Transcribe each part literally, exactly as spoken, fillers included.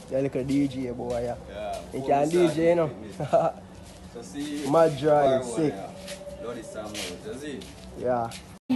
You're like a D J boy, yeah. Yeah. You can D J, you know. So see, Mad dry, sick. Lord is some more, does it? Yeah.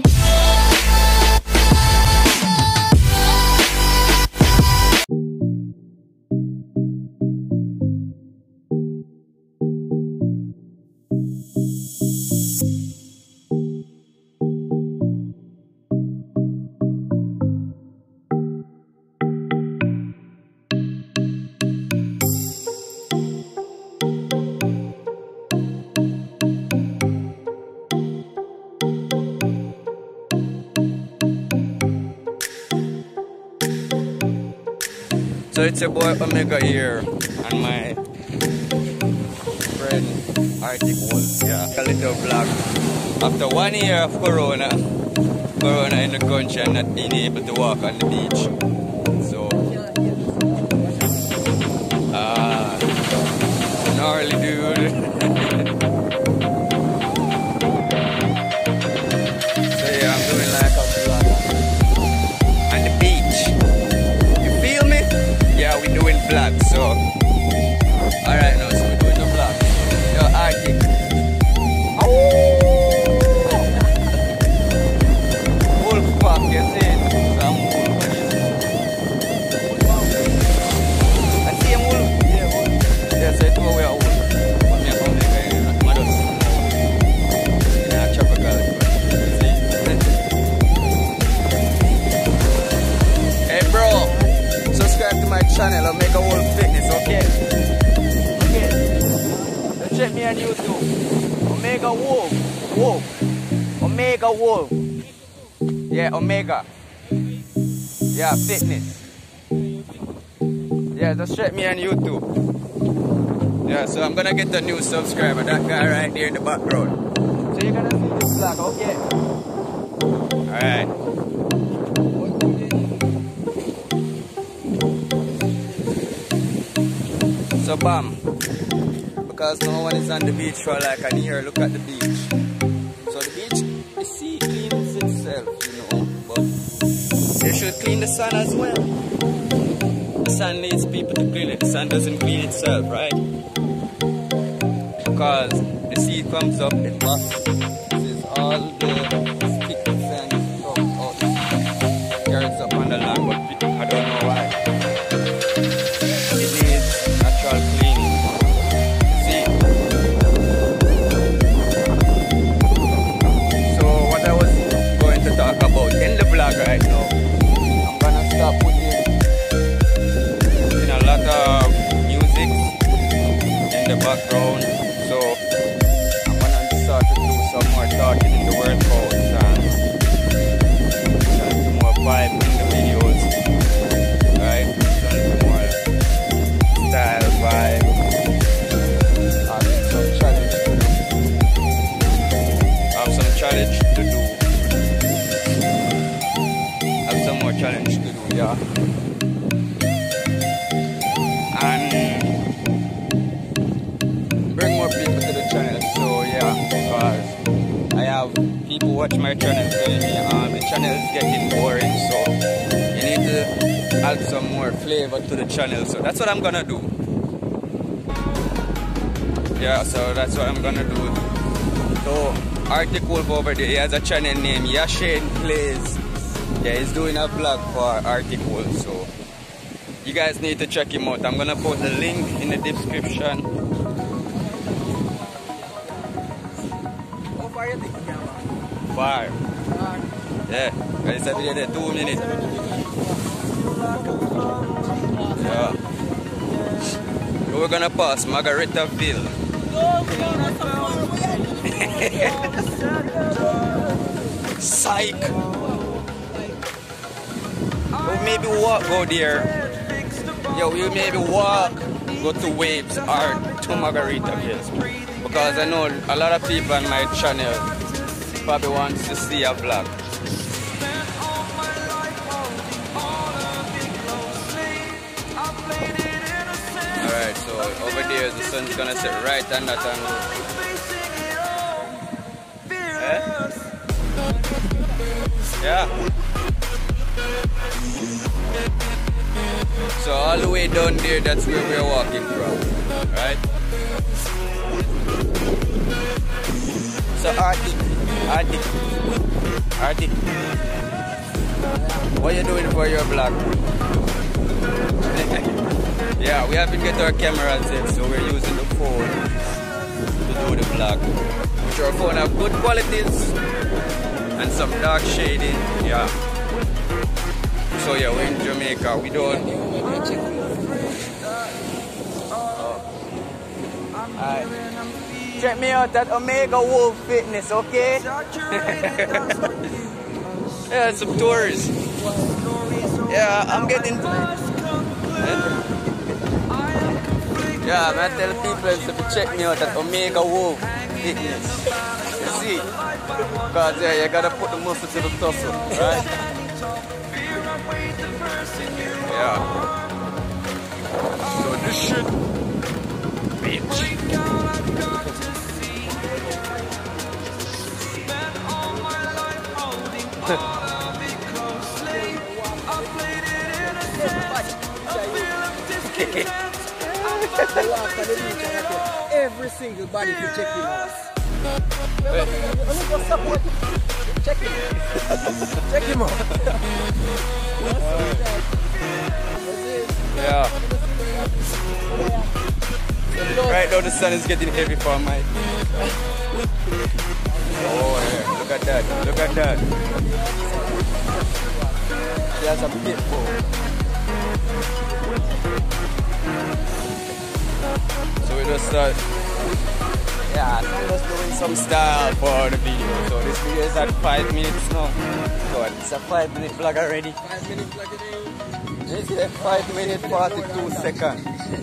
So it's your boy Omega here and my friend Arctic Wolf. Yeah, a little vlog. After one year of Corona, Corona in the country and not being able to walk on the beach. So, ah, uh, gnarly dude. So yeah, I'm doing like a vlog on the beach. Yeah, we're doing vlogs, so alright now, so we're doing the vlog. Yo, Arctic. Wolf pack, you see it? Some wolf. I see him wolf? Yeah, wolf. Yeah, so it's over where wolf. But me, I found the guy, I'm just in a tropical. See? Hey bro, subscribe to my channel, Omega Wolf Fitness, okay? Okay. So check me on YouTube. Omega Wolf. Wolf. Omega Wolf. Yeah, Omega. Yeah, Fitness. Yeah, just check me on YouTube. Yeah, so I'm gonna get a new subscriber, that guy right there in the background. So you're gonna see this vlog, okay? Alright. So bam, because no one is on the beach for like an year, look at the beach. So the beach, the sea cleans itself, you know, but you should clean the sun as well. The sun needs people to clean it, the sun doesn't clean itself, right? Because the sea comes up, it busts. This is all the sticky sand stuff out. Carries up on the land, but I don't know why. Cleaning. See? So what I was going to talk about in the vlog right now, I'm gonna stop putting in a lot of music in the background. So I'm gonna start to do some more talking in the workouts and some more vibe in the videos. Right? Some more style vibe. Have some challenge to do. Have some challenge to do. Have some more challenge to do, yeah. And bring more people to the channel. So yeah, because I have people watch my channel telling me um, the channel is getting boring, so you need to add some more flavor to the channel. So that's what I'm gonna do. Yeah, so that's what I'm gonna do. So Arctic Wolf over there, he has a channel named Yashane Plays. Yeah, he's doing a vlog for Arctic Wolf, so you guys need to check him out. I'm gonna put the link in the description. How far you think you can walk? Far. Yeah, it's a video there, two minutes. Yeah. So we're gonna pass Margaritaville. Psych. We maybe walk go there. Yeah, we maybe walk, go to Waves or to Margaritaville. Because I know a lot of people on my channel probably wants to see a vlog. Alright, so over there the sun's gonna set right on that angle. Eh? Yeah. So all the way down there, that's where we're walking from, right? So Artie, Artie, Artie, what are you doing for your vlog? Yeah, we haven't got our cameras yet, so we're using the phone to do the vlog. Which our phone have good qualities and some dark shading, yeah. So yeah, we're in Jamaica. We don't. Oh. Alright. Check me out at Omega Wolf Fitness, okay? Yeah, some tourists. Yeah, I'm getting. Yeah, man, I tell people to check me out at Omega Wolf Fitness. You see? Because yeah, you gotta put the muscle to the tussle, right? Yeah. So this shit, bitch. Every single body to check him out. Check him out. Check him out. Yeah. Right now the sun is getting heavy for my. Oh yeah, look at that, look at that. He has a pit bull. So we just start. Yeah, I'm just doing some style for the video. So this video is at five minutes now. So it's a five minute vlog already. Five minute vlog today. This is a five minute forty-two seconds.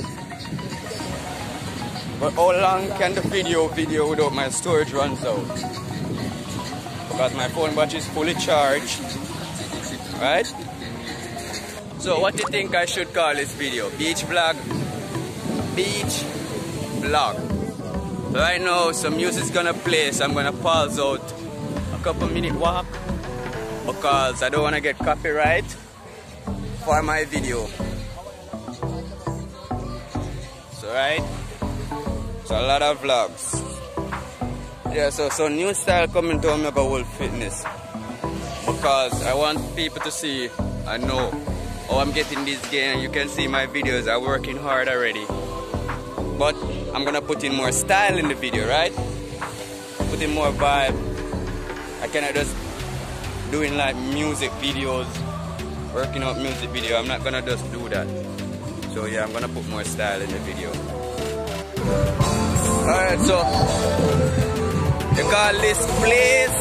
But how long can the video video without my storage runs out? Because my phone battery is fully charged. Right? So what do you think I should call this video? Beach vlog? Beach vlog. So right now some music's gonna play, so I'm gonna pause out a couple minute walk because I don't wanna get copyright for my video. So right, so a lot of vlogs. Yeah, so so new style coming to Omega Wolf Fitness because I want people to see and know how I'm getting this gain. You can see my videos are working hard already, but I'm gonna put in more style in the video, right? Put in more vibe. I cannot just doing like music videos, working out music video. I'm not gonna just do that. So yeah, I'm gonna put more style in the video. Alright, so you call this place.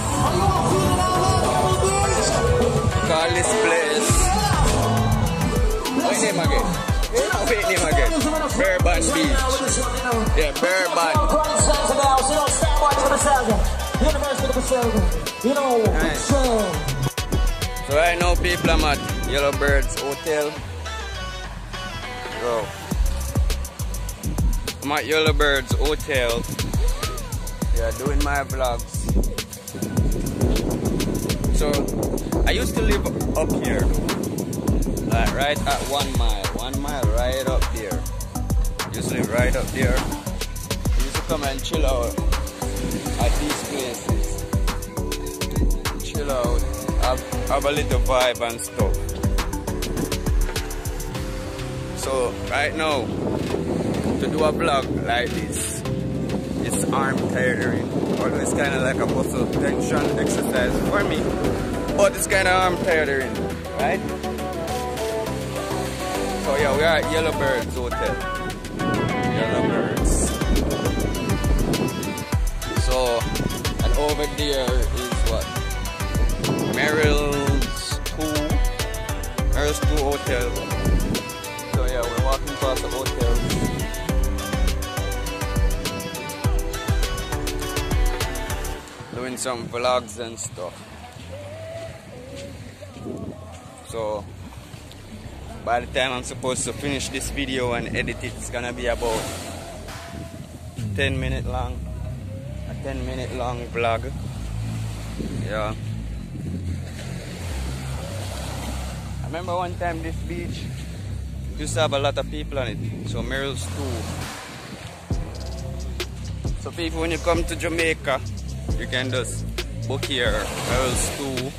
You call this place. What's your name again? What's your name again? Bourbon Beach. Yeah, Bourbon. Nice. So right now people I'm at Yellowbirds Hotel. Bro. I'm at Yellowbirds Hotel. Yeah, doing my vlogs. So I used to live up here. Like right at one mile. One mile right up there. Used to live right up there. I used to come and chill out at these places. Chill out. Have, have a little vibe and stuff. So right now, to do a vlog like this, it's arm tiring. Although it's kind of like a muscle tension exercise for me, but it's kind of arm tiring, right? So yeah, we are at Yellowbirds Hotel. Yellowbirds. So, and over there is what? Merrill's Two. Merrill's Two Hotel. So yeah, we're walking past the hotel. Doing some vlogs and stuff. So by the time I'm supposed to finish this video and edit it, it's gonna be about ten minute long. A ten minute long vlog. Yeah. I remember one time this beach, used to have a lot of people on it. So Merrill's Stew. So people, when you come to Jamaica, you can just book here, Merrill's Stew.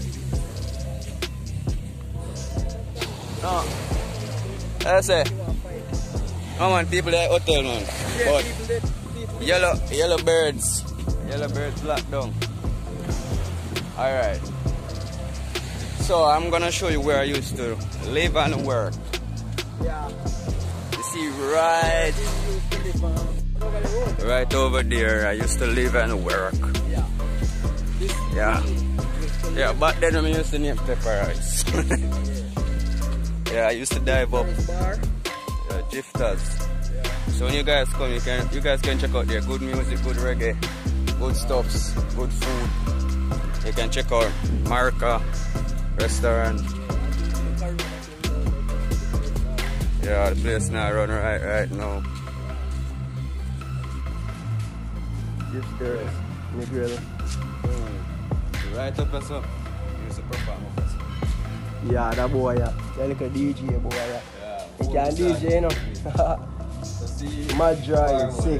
No, I say, come on, people at hotel, man. But yellow, yellow birds, yellow birds locked down. All right. So I'm gonna show you where I used to live and work. Yeah. You see, right, right over there, I used to live and work. Yeah. Yeah. Yeah, back then I used to name Pepper Rice. Yeah, I used to dive up. Bar. Yeah, Jifters. So when you guys come, you can you guys can check out there. Good music, good reggae, good stuffs, good food. You can check out Marca restaurant. Yeah, the place now run right right now. Jifters. Negril. Right up as up. Use the perform up as up. Yeah, that boy, yeah. That like a D J boy, yeah. Yeah. He can D J, you know. Mad dry, sick.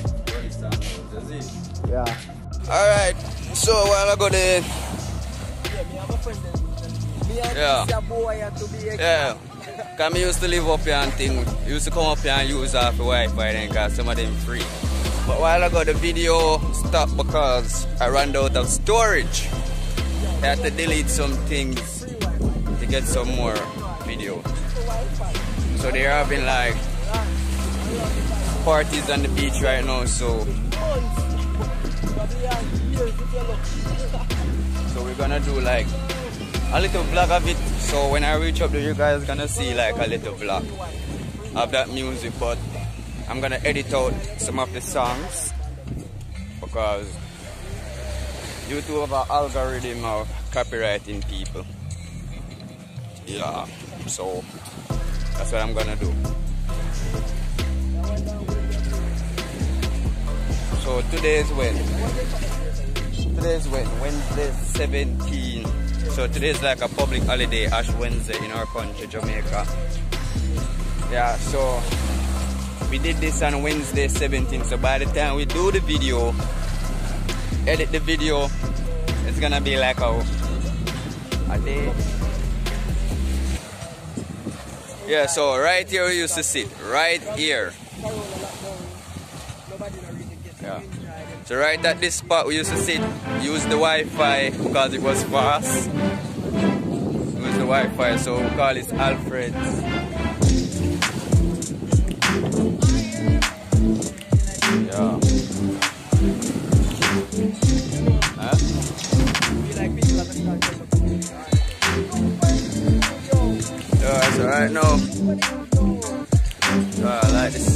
Yeah. Alright, so a while ago there. Yeah, me have a friend there. Me and Yeah. this boy to be exact. Yeah. Cause me used to live up here and thing. Used to come up here and use half the Wi-Fi then cause some of them free. But a while ago the video stopped because I ran out of storage. I had to delete some things to get some more video. So they're having like parties on the beach right now, so so we're gonna do like a little vlog of it. So when I reach up there, you guys gonna see like a little vlog of that music, but I'm gonna edit out some of the songs because YouTube have an algorithm of copyrighting people. Yeah, so that's what I'm gonna do. So today's when? Today's when? Wednesday seventeenth. So today's like a public holiday, Ash Wednesday in our country, Jamaica. Yeah, so we did this on Wednesday seventeenth. So by the time we do the video, edit the video, it's gonna be like a, a day. Yeah, so right here we used to sit, right here. Yeah. So right at this spot we used to sit, use the Wi-Fi because it was fast. Use the Wi-Fi, so we call it Alfred's. Yeah. Huh? Yeah, so right now, so I like to see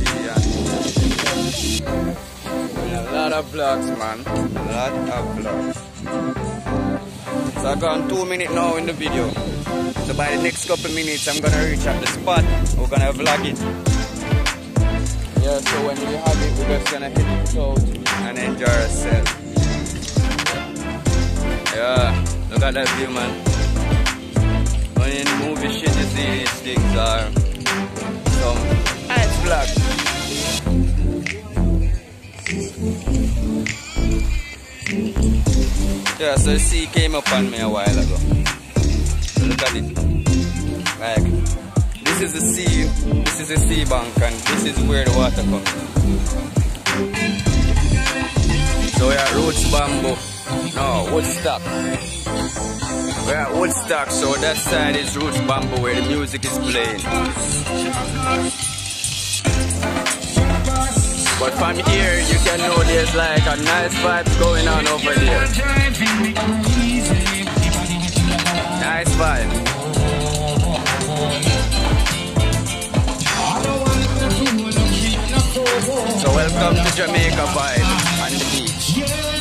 yeah. Yeah, a lot of vlogs, man. A lot of vlogs. So I've gone two minutes now in the video. So by the next couple minutes, I'm gonna reach at the spot. We're gonna vlog it. Yeah, so when we have it, we're just gonna hit it out and enjoy ourselves. Yeah, look at that view, man. When in the movie shit, you see these things are some nice vlogs. Yeah, so the sea came up on me a while ago. So look at it. Like, this is the sea, this is the sea bank, and this is where the water comes. So we are Roots Bamboo. No, Woodstock. We are at Woodstock, so that side is Roots Bamboo where the music is playing. But from here, you can know there's like a nice vibe going on over there. Nice vibe. So welcome to Jamaica vibe on the beach.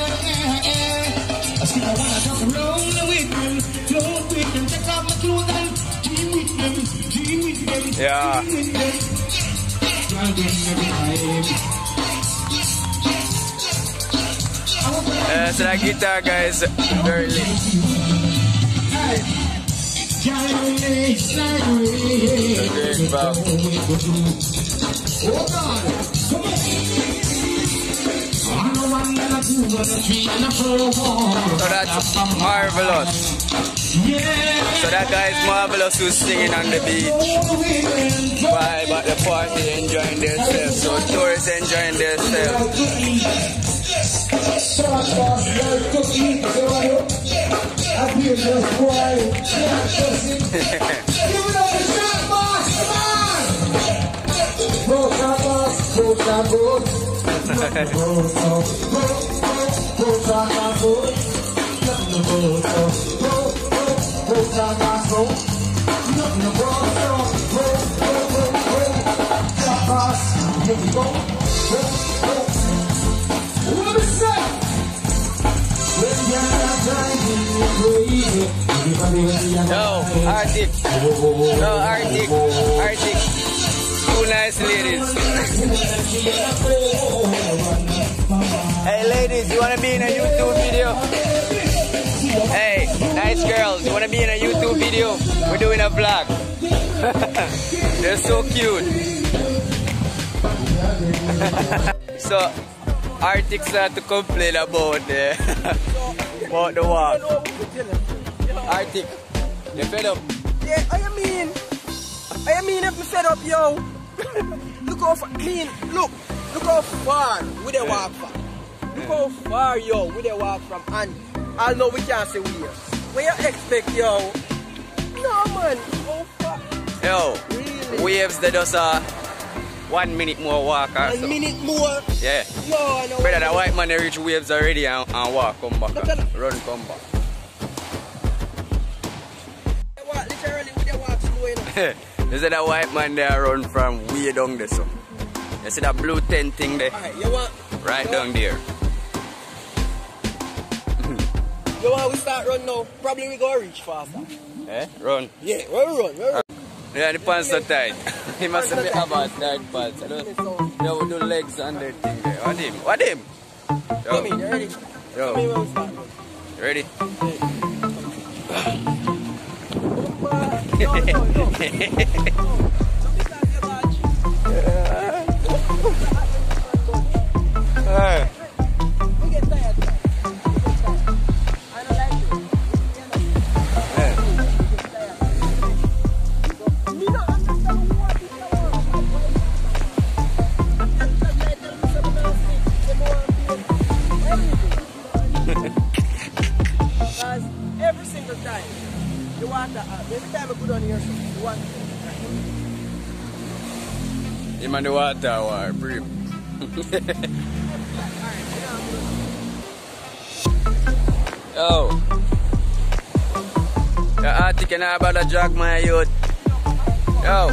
Yeah. Uh, so that guitar guy is very lit. Great Bob. So that's marvelous. So that guy is marvelous who's singing on the beach. Vibe at the party, enjoying themselves. So tourists enjoying themselves. No, Arctic. No, Arctic. Arctic. Two nice ladies. Hey ladies, you wanna be in a YouTube video? Hey, nice girls, you wanna be in a YouTube video? We're doing a vlog. They're so cute. So, Arctic started to complain about the about the walk. Arctic, you fed up? Yeah, I mean, I mean if me fed up, yo. Look how far, clean, look, look how far we they walk from. Look how far, yo, we they walk from. And I know we can't say where. Where you expect, yo? No, man, how far? Yo, Really? waves that just uh, one minute more walk or A so. minute more? Yeah. Yo, I know. Brother, the white man they reach waves already and, and walk, come back. Look at that. Run, come back. They walk, literally, we they walk slow enough. You see that white man there run from way down there, so. You see that blue tent thing there? Alright, you want? Right you down want, there. You want we start run now? Probably we go reach faster. Eh? Run. Yeah, where we run? Where we run? Yeah, the pants are tight. He must have been about tight pants. I don't know. We do legs and that thing there. What him? What him? Come in, you ready? Yo. Come in when we start. You ready? No, no, no. Hey. We get tired. I don't like it. Hey. Me not understand what is going on. Because every single time you want that, every time I put on your show, you want Him and the water war, brief. Yo. The Arctic and I about to jog my youth. Yo.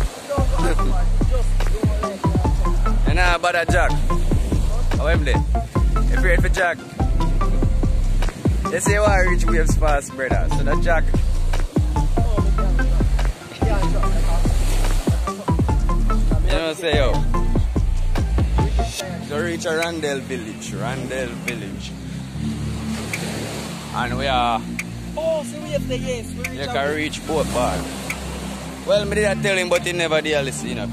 And I about to jog. How am they? If you're ready for jog. They say why I reach waves fast, brother. So that jog. You know what I say, yo? To reach a Randell village, Randell village. And we are, Oh, so we have the yes. We reach you out. can reach both parts. Well, me did I tell him, but he never did listen, you know.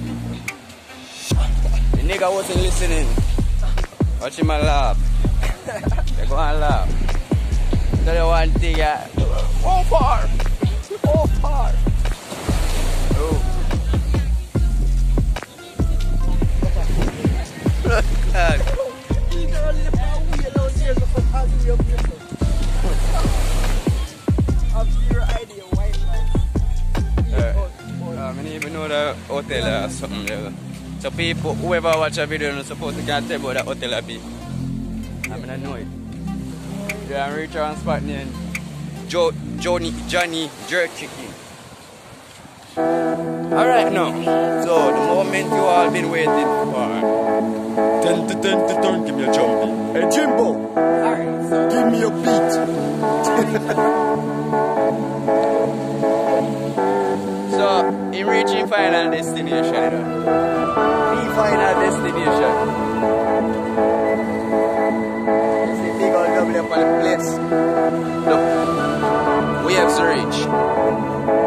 The nigga wasn't listening. Watch him a laugh. They go and laugh. Tell you one thing, yeah. Go far. Go far. Oh. God. Literally the power we allow here to come out of your place. I have zero idea why man. Uh, I don't even know the hotel or something there. So people, whoever watch a video is supposed to can tell about the hotel I be. I mean I know it. Yeah, I'm reach on spot named Jo Johnny Johnny Jerk Chicken. Alright now. So the moment you all been waiting for. Ten to ten to turn, give me a jumpy. Hey Jimbo! Alright, so Give me a beat! So, in reaching final destination, you know. The final destination. It's the big old W up on the place. Look, we have to reach.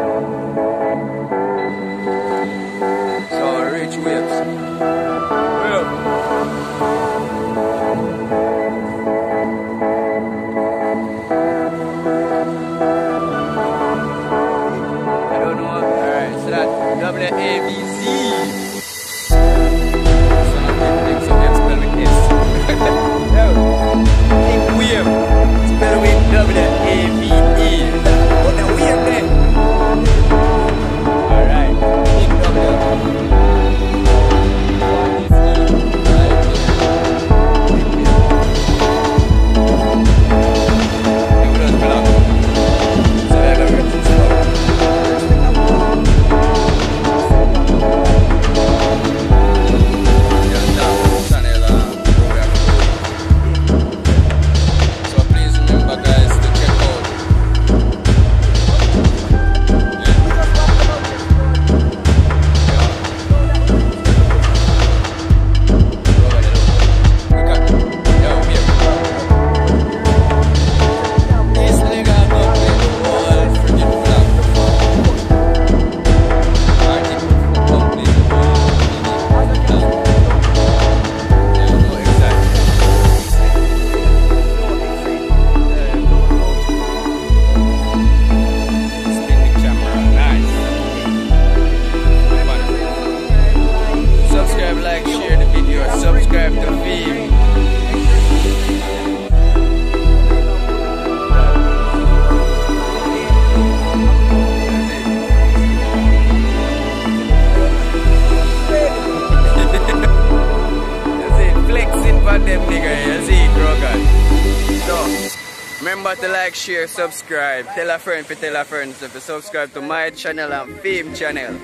Remember to like, share, subscribe. Tell a friend to tell a friend to subscribe to my channel and Fame channel.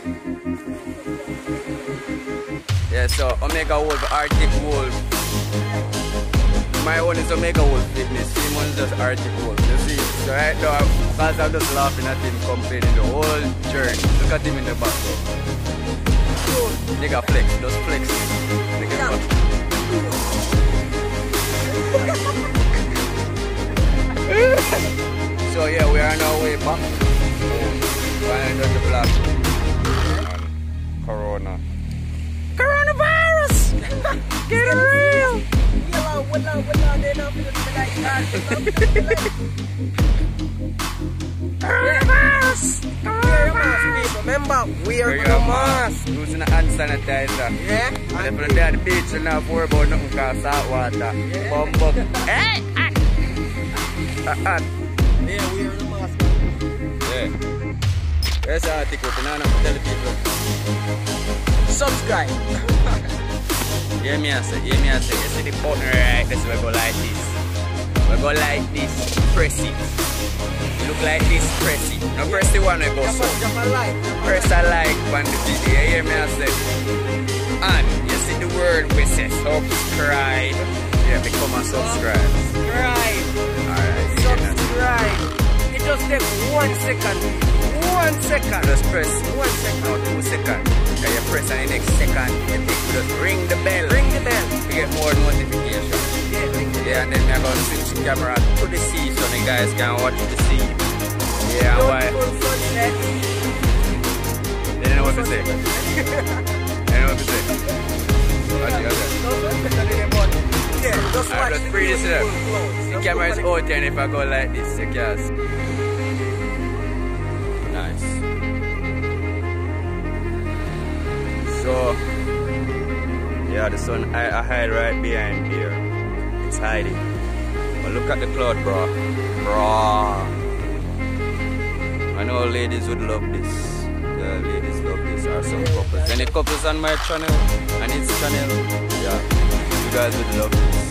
Yeah, so Omega Wolf, Arctic Wolf. My one is Omega Wolf Fitness, Fame one is just Arctic Wolf. You see? So right now, because I'm just laughing at him complaining the whole journey. Look at him in the back though. Nigga flex, just flex. Nigga flex. So yeah, we are on our way back. Finally got the vlog on Corona. Coronavirus! Get it real! Coronavirus! Remember, wear Wear the your mask. mask. Using a hand sanitizer. Yeah? And if you're there at the beach, you're not worried about nothing called salt water. Bump up. Hey! Ah! Ah! Yeah, wear the mask. Yeah. There's an article. Tell the people. Subscribe. Yeah, me I say, yeah, me I say. You see the button right? This we go like this. We go like this. Press it. Look like this, press it. Now press the one we go so. Press a like on the video. You hear me I say? And you see the word we say subscribe. Yeah, become a subscribe. Subscribe. Alright, Subscribe. It just takes one second. One second. just press One second. now two seconds. Then you press on the next second. You take, just ring the bell. Ring the bell. You get more notifications. Yeah, ring the Yeah, and then I'm gonna switch the camera to the sea so the guys can watch the sea. Yeah, and why? Beautiful sunset. They don't know what to say. They don't know what to say. What you got there? Yeah, just Alright, watch let's the breathe this beautiful up. clouds. The Just camera is look out there and if I go like this, you can see. Nice. So, yeah, the sun I, I hide right behind here. It's hiding. But look at the cloud, bro. Bro. I know ladies would love this. Yeah, ladies love this. Or some couples. Any couples on my channel, and its channel, yeah, you guys would love this.